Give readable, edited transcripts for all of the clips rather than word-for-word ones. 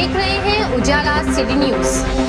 देख रहे हैं उजाला सिटी न्यूज।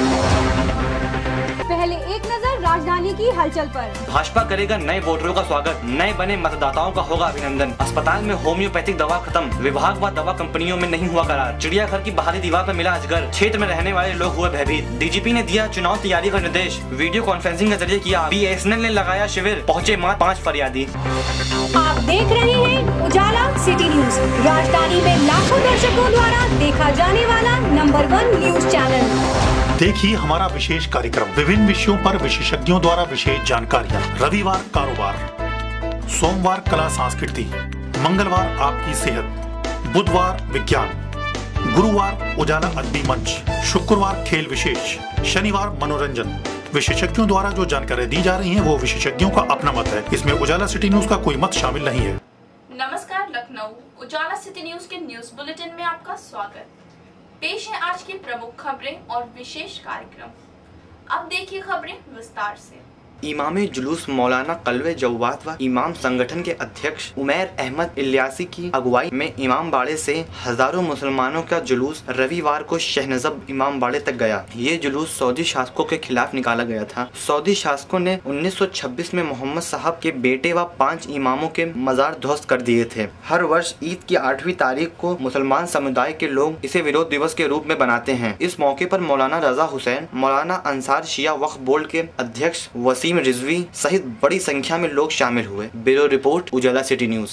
पहले एक नजर राजधानी की हलचल पर। भाजपा करेगा नए वोटरों का स्वागत, नए बने मतदाताओं का होगा अभिनंदन। अस्पताल में होम्योपैथिक दवा खत्म, विभाग व दवा कंपनियों में नहीं हुआ करार। चिड़ियाघर की बाहरी दीवार पर मिला अजगर, क्षेत्र में रहने वाले लोग हुए भयभीत। डीजीपी ने दिया चुनाव तैयारी का निर्देश, वीडियो कॉन्फ्रेंसिंग के जरिए किया। BSNL ने लगाया शिविर, पहुँचे मात्र 5 फरियादी। आप देख रहे हैं उजाला सिटी न्यूज, राजधानी में लाखों दर्शकों द्वारा देखा जाने वाला नंबर 1 न्यूज चैनल। देखिए हमारा विशेष कार्यक्रम, विभिन्न विषयों पर विशेषज्ञों द्वारा विशेष जानकारियाँ। रविवार कारोबार, सोमवार कला संस्कृति, मंगलवार आपकी सेहत, बुधवार विज्ञान, गुरुवार उजाला अदबी मंच, शुक्रवार खेल विशेष, शनिवार मनोरंजन। विशेषज्ञों द्वारा जो जानकारी दी जा रही है वो विशेषज्ञों का अपना मत है, इसमें उजाला सिटी न्यूज का कोई मत शामिल नहीं है। नमस्कार लखनऊ, उजाला सिटी न्यूज के न्यूज बुलेटिन में आपका स्वागत। पेश है आज की प्रमुख खबरें और विशेष कार्यक्रम। अब देखिए खबरें विस्तार से। इमाम जुलूस मौलाना कल्वे जव्वाद व इमाम संगठन के अध्यक्ष उमैर अहमद इलियासी की अगुवाई में इमाम बाड़े से हजारों मुसलमानों का जुलूस रविवार को शहनजब इमाम बाड़े तक गया। ये जुलूस सऊदी शासकों के खिलाफ निकाला गया था। सऊदी शासकों ने 1926 में मोहम्मद साहब के बेटे व 5 इमामों के मजार ध्वस्त कर दिए थे। हर वर्ष ईद की 8वीं तारीख को मुसलमान समुदाय के लोग इसे विरोध दिवस के रूप में बनाते हैं। इस मौके पर मौलाना रजा हुसैन, मौलाना अंसार शिया वक्फ बोर्ड के अध्यक्ष वसीम रिजवी सहित बड़ी संख्या में लोग शामिल हुए। Bureau report Ujala city news.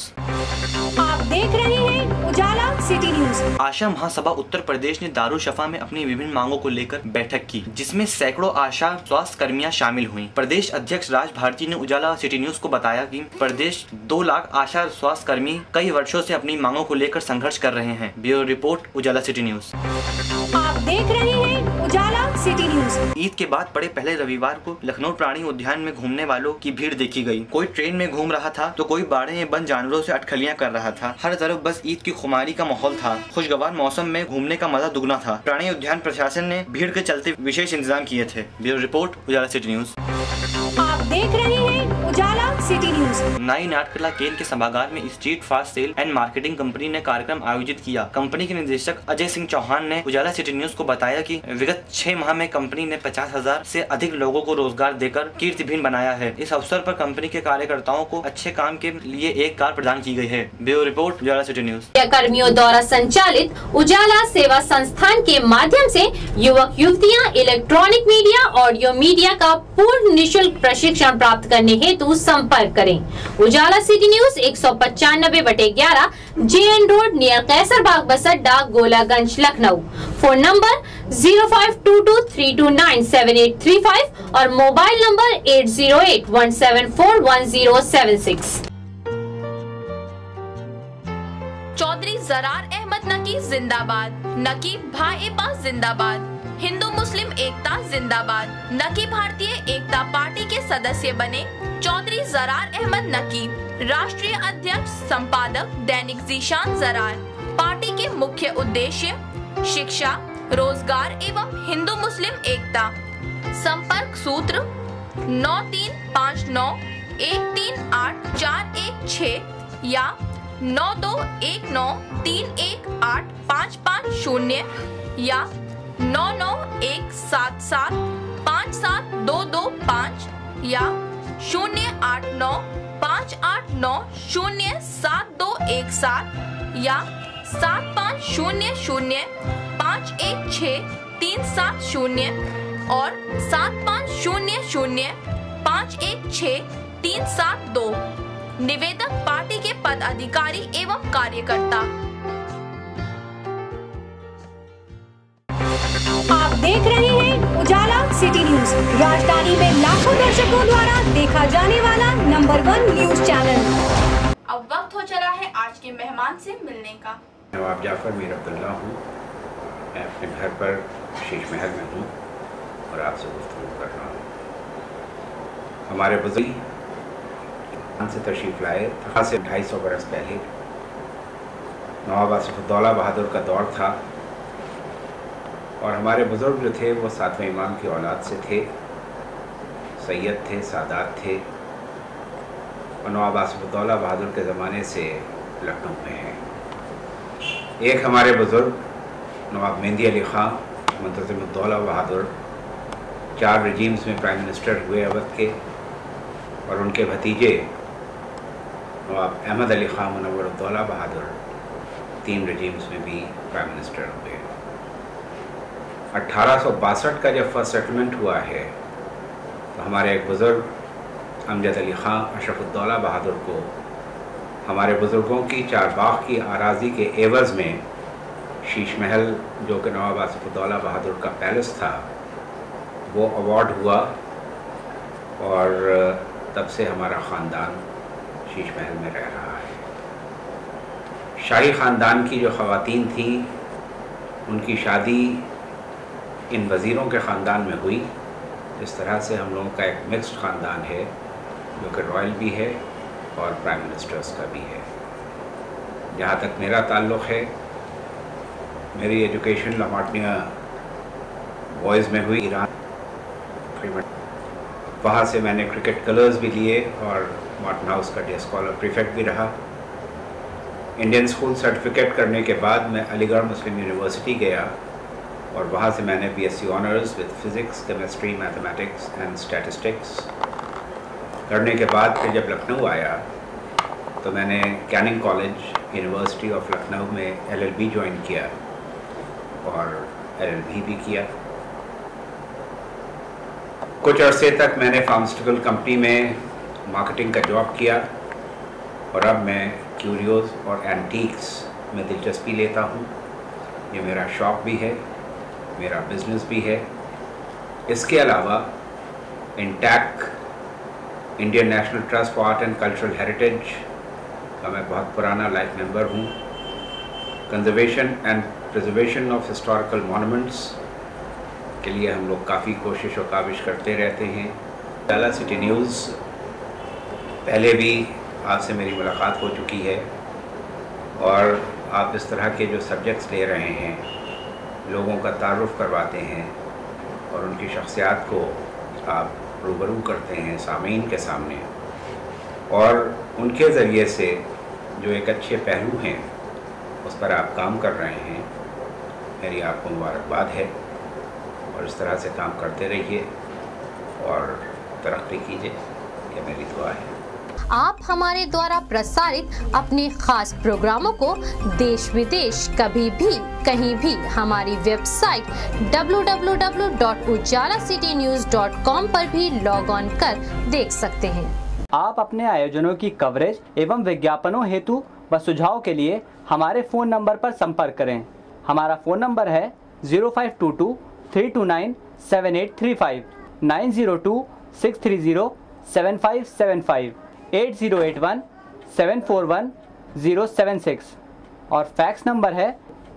आप देख रहे हैं उजाला सिटी न्यूज। आशा महासभा उत्तर प्रदेश ने दारुशफा में अपनी विभिन्न मांगों को लेकर बैठक की, जिसमें सैकड़ों आशा स्वास्थ्य कर्मियां शामिल हुईं। प्रदेश अध्यक्ष राज भारती ने उजाला सिटी न्यूज को बताया कि प्रदेश 2 लाख आशा स्वास्थ्य कर्मी कई वर्षों से अपनी मांगों को लेकर संघर्ष कर रहे हैं। Bureau report Ujala city news. आप देख रहे हैं उजाला सिटी न्यूज। ईद के बाद पड़े पहले रविवार को लखनऊ प्राणी उद्यान में घूमने वालों की भीड़ देखी गई। कोई ट्रेन में घूम रहा था तो कोई बाड़े में बंद जानवरों से अटखलियां कर रहा था। हर तरफ बस ईद की खुमारी का माहौल था। खुशगवार मौसम में घूमने का मजा दुगना था। प्राणी उद्यान प्रशासन ने भीड़ के चलते विशेष इंतजाम किए थे। Bureau report Ujala city news. आप देख रहे हैं उजाला सिटी न्यूज। नाई नाटकला केंद्र के सभागार में street fast sale and marketing company ने कार्यक्रम आयोजित किया। कंपनी के निदेशक अजय सिंह चौहान ने उजाला सिटी न्यूज को बताया कि विगत 6 माह में कंपनी ने 50,000 से अधिक लोगों को रोजगार देकर कीर्तिमान बनाया है। इस अवसर पर कंपनी के कार्यकर्ताओं को अच्छे काम के लिए एक कार प्रदान की गई है। Bureau report Ujala city news. कर्मियों द्वारा संचालित उजाला सेवा संस्थान के माध्यम से युवक युवतियां इलेक्ट्रॉनिक मीडिया, ऑडियो मीडिया का पूर्ण निःशुल्क प्रशिक्षण प्राप्त करने हेतु संपर्क करें। Ujala city news 195/11 JN road near Kaiserbagh bus अड्डा, गोलागंज, लखनऊ। फोन नंबर 0522329785 और मोबाइल नंबर 8081741076। चौधरी जरार अहमद नकीब जिंदाबाद, नकीब भाईपा जिंदाबाद, हिंदू मुस्लिम एकता जिंदाबाद। नकीब भारतीय एकता पार्टी के सदस्य बने चौधरी जरार अहमद नकीब, राष्ट्रीय अध्यक्ष संपादक दैनिक जीशान जरार। पार्टी के मुख्य उद्देश्य शिक्षा, रोजगार एवं हिंदू मुस्लिम एकता। संपर्क सूत्र 9359138416 या 9219318550 या 9917757225 या 0895890717 या 7500516370 और 7500516372। निवेदक पार्टी के पदाधिकारी एवं कार्यकर्ता। आप देख रहे हैं उजाला सिटी न्यूज, राजधानी में लाखों दर्शकों द्वारा देखा जाने वाला नंबर 1 न्यूज चैनल। अब वक्त हो चला है आज के मेहमान से मिलने का। नवाब जाफर मीर अब्दुल्ला हूँ। मैं अपने घर पर शीश महल में हूँ और आपसे गुफ्तगू कर रहा हूँ। हमारे बुजुर्ग से तशरीफ लाए था से 250 बरस पहले। नवाब आसिफउद्दौला बहादुर का दौर था और हमारे बुजुर्ग जो थे वो 7वें इमाम की औलाद से थे, सैयद थे, सादात थे और नवाब आसिफउद्दौला बहादुर के ज़माने से लखनऊ में हैं। एक हमारे बुजुर्ग नवाब मेहंदी अली ख़ान, मुंतज़िम-उद-दौला बहादुर 4 रजीम्स में प्राइम मिनिस्टर हुए अवध के, और उनके भतीजे नवाब अहमद अली ख़ान मुनव्वरुद्दौला बहादुर 3 रजीम्स में भी प्राइम मिनिस्टर हुए। 1862 का जब फर्स्ट सेटलमेंट हुआ है तो हमारे एक बुज़ुर्ग अमजद अली ख़ान अशरफुद्दौला बहादुर को हमारे बुज़ुर्गों की चारबाग की आराज़ी के एवज़ में शीश महल, जो कि नवाब आसिफुद्दौला बहादुर का पैलेस था, वो अवार्ड हुआ, और तब से हमारा ख़ानदान शीश महल में रह रहा है। शाही ख़ानदान की जो ख़वातीन थी, उनकी शादी इन वज़ीरों के ख़ानदान में हुई। इस तरह से हम लोगों का एक मिक्स्ड ख़ानदान है, जो कि रॉयल भी है और प्राइम मिनिस्टर्स का भी है। जहाँ तक मेरा ताल्लुक़ है, मेरी एजुकेशन लामाटिया बॉयज़ में हुई, ईरान। वहाँ से मैंने क्रिकेट कलर्स भी लिए और मॉर्टन हाउस का डे स्कॉलर प्रीफेक्ट भी रहा। इंडियन स्कूल सर्टिफिकेट करने के बाद मैं अलीगढ़ मुस्लिम यूनिवर्सिटी गया, और वहाँ से मैंने BSc honours with physics, chemistry, mathematics and statistics करने के बाद फिर जब लखनऊ आया तो मैंने Canning college, university of Lucknow में LLB ज्वाइन किया और LLB भी किया। कुछ अरसे तक मैंने फार्मास्यूटिकल कंपनी में मार्केटिंग का जॉब किया, और अब मैं क्यूरियोज और एंटीक्स में दिलचस्पी लेता हूँ। ये मेरा शौक़ भी है, मेरा बिजनेस भी है। इसके अलावा INTACH Indian national trust for art and cultural heritage का मैं बहुत पुराना लाइफ मेंबर हूँ। Conservation and preservation of historical monuments के लिए हम लोग काफ़ी कोशिश और काविश करते रहते हैं। उजाला सिटी न्यूज़ पहले भी आपसे मेरी मुलाकात हो चुकी है, और आप इस तरह के जो सब्जेक्ट्स ले रहे हैं, लोगों का तारुफ करवाते हैं और उनकी शख्सियात को आप रूबरू करते हैं सामीन के सामने, और उनके ज़रिए से जो एक अच्छे पहलू हैं उस पर आप काम कर रहे हैं। मेरी आपको मुबारकबाद है, और इस तरह से काम करते रहिए और तरक्की कीजिए, ये मेरी दुआ है। आप हमारे द्वारा प्रसारित अपने खास प्रोग्रामों को देश विदेश कभी भी कहीं भी हमारी वेबसाइट www.ujalacitynews.com पर भी लॉग ऑन कर देख सकते हैं। आप अपने आयोजनों की कवरेज एवं विज्ञापनों हेतु व सुझाव के लिए हमारे फ़ोन नंबर पर संपर्क करें। हमारा फ़ोन नंबर है 0522-329-7835, 902-630-7575, 8081-741-076, और फैक्स नंबर है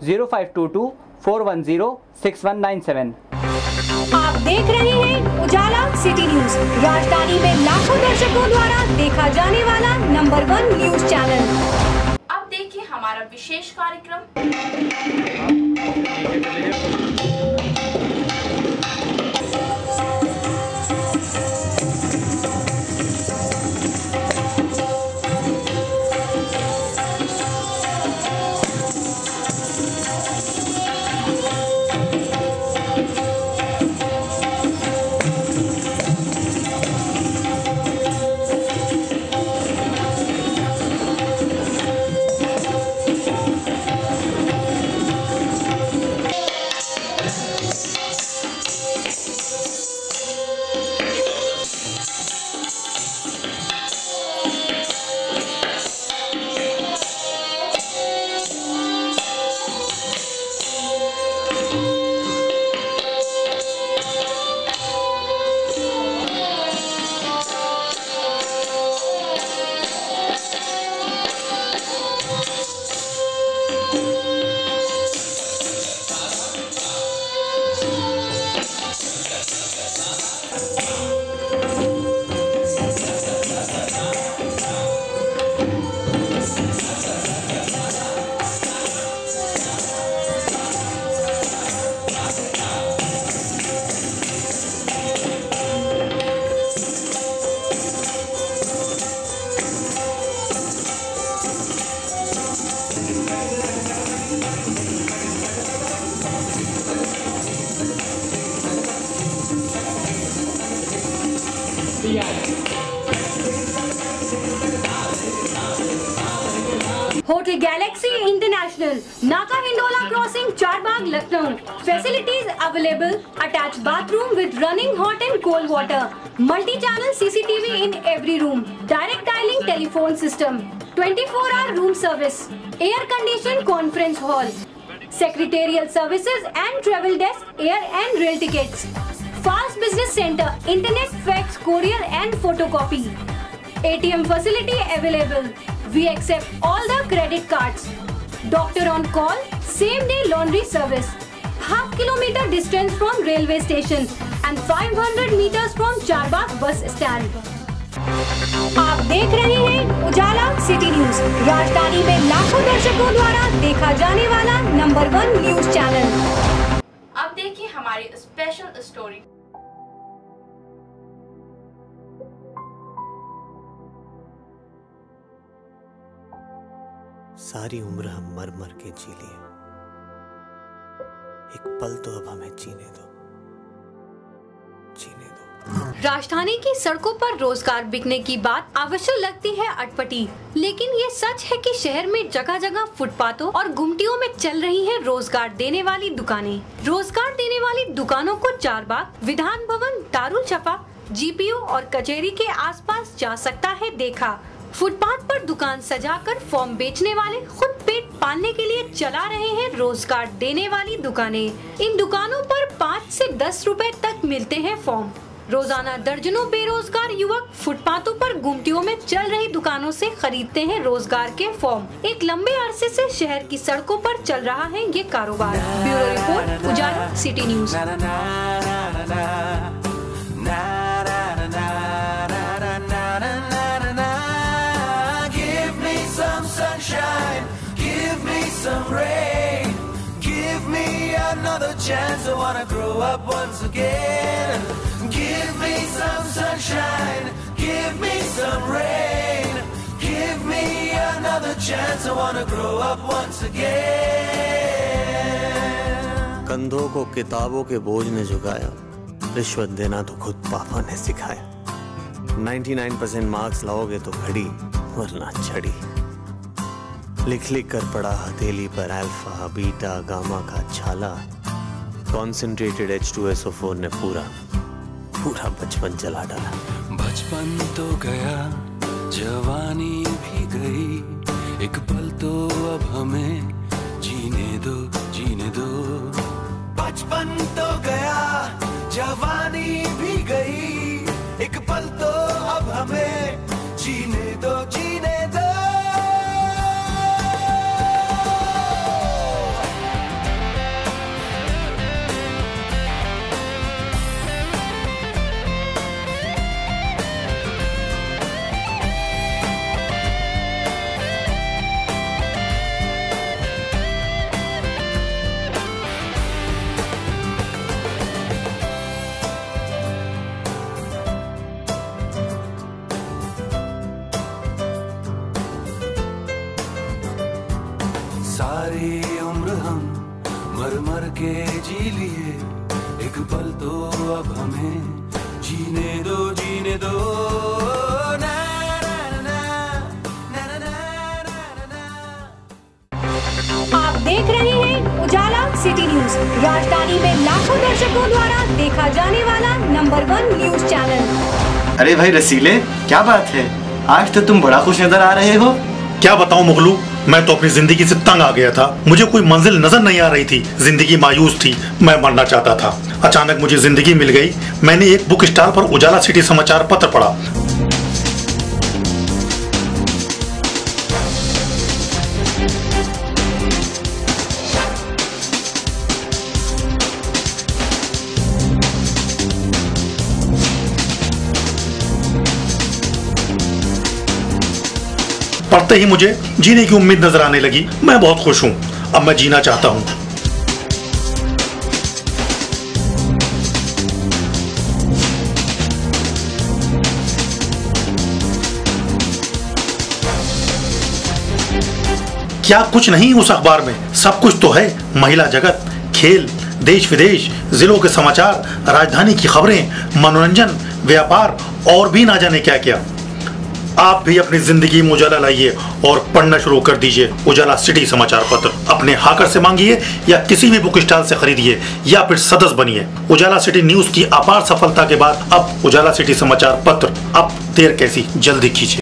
0522-410-6197। आप देख रहे हैं उजाला सिटी न्यूज, राजधानी में लाखों दर्शकों द्वारा देखा जाने वाला नंबर 1 न्यूज चैनल। अब देखिए हमारा विशेष कार्यक्रम। Hotel Galaxy International, Naka Hindola Crossing, Charbagh, Lucknow. Facilities available: attached bathroom with running hot and cold water, multi-channel CCTV in every room, direct dialing telephone system, 24-hour room service, air-conditioned conference hall, secretarial services and travel desk, air and rail tickets, fast business center, internet, fax, courier and photocopy. ATM facility available. We accept all the credit cards. Doctor on call, same day laundry service. Half kilometer distance from railway station and 500 meters from Charbagh bus stand. आप देख रहे हैं उजाला city news, राजधानी में लाखों दर्शकों द्वारा देखा जाने वाला नंबर 1 न्यूज चैनल। अब देखिए हमारी स्पेशल स्टोरी। सारी उम्र हम मर मर के जी लिए, एक पल तो अब हमें जीने दो, जीने दो। राजधानी की सड़कों पर रोजगार बिकने की बात अवश्य लगती है अटपटी, लेकिन ये सच है कि शहर में जगह जगह फुटपाथों और गुमटियों में चल रही है रोजगार देने वाली दुकानें। रोजगार देने वाली दुकानों को चारबाग, विधान भवन, दारुल शफा, GPO और कचहरी के आसपास जा सकता है देखा। फुटपाथ पर दुकान सजाकर फॉर्म बेचने वाले खुद पेट पालने के लिए चला रहे हैं रोजगार देने वाली दुकानें। इन दुकानों पर 5 से 10 रुपए तक मिलते हैं फॉर्म। रोजाना दर्जनों बेरोजगार युवक फुटपाथों पर गुमटियों में चल रही दुकानों से खरीदते हैं रोजगार के फॉर्म। एक लंबे अरसे से शहर की सड़कों पर चल रहा है ये कारोबार। Bureau report, Ujala city news. Some rain, give me another chance. I wanna grow up once again. Give me some sunshine, give me some rain. Give me another chance. I wanna grow up once again. कंधों को किताबों के बोझ ने झुकाया, रिश्वत देना तो खुद पापा ने सिखाया। 99% मार्क्स लाओगे तो घड़ी, वरना छड़ी। लिख लिख कर पढ़ा हथेली पर अल्फा, बीटा, गामा का छाला। कॉन्सेंट्रेटेड H2SO4 ने पूरा बचपन जला डाला। बचपन तो गया, जवानी भी गई, एक पल तो अब हमें जीने दो, जीने दो। बचपन तो गया, जवानी भी गई, एक पल तो अब हमें जीने दो, जीने दो। सारी उम्र हम मर मर के जी लिए, एक पल तो अब हमें जीने दो, जीने दो। ना ना ना ना ना ना ना। आप देख रहे हैं उजाला सिटी न्यूज, राजधानी में लाखों दर्शकों द्वारा देखा जाने वाला नंबर 1 न्यूज चैनल। अरे भाई रसीले, क्या बात है, आज तो तुम बड़ा खुश नजर आ रहे हो। क्या बताऊं मुगलू, मैं तो अपनी जिंदगी से तंग आ गया था। मुझे कोई मंजिल नजर नहीं आ रही थी, जिंदगी मायूस थी, मैं मरना चाहता था। अचानक मुझे जिंदगी मिल गई। मैंने एक बुक स्टॉल पर उजाला सिटी समाचार पत्र पढ़ा। पढ़ते ही मुझे जीने की उम्मीद नजर आने लगी। मैं बहुत खुश हूं, अब मैं जीना चाहता हूं। क्या कुछ नहीं उस अखबार में? सब कुछ तो है। महिला जगत, खेल, देश विदेश, जिलों के समाचार, राजधानी की खबरें, मनोरंजन, व्यापार और भी ना जाने क्या क्या। आप भी अपनी जिंदगी में उजाला लाइए और पढ़ना शुरू कर दीजिए उजाला सिटी समाचार पत्र। अपने हाकर से मांगिए या किसी भी बुक स्टॉल से खरीदिए या फिर सदस्य बनिए। उजाला सिटी न्यूज की अपार सफलता के बाद अब उजाला सिटी समाचार पत्र, अब देर कैसी, जल्दी कीजिए।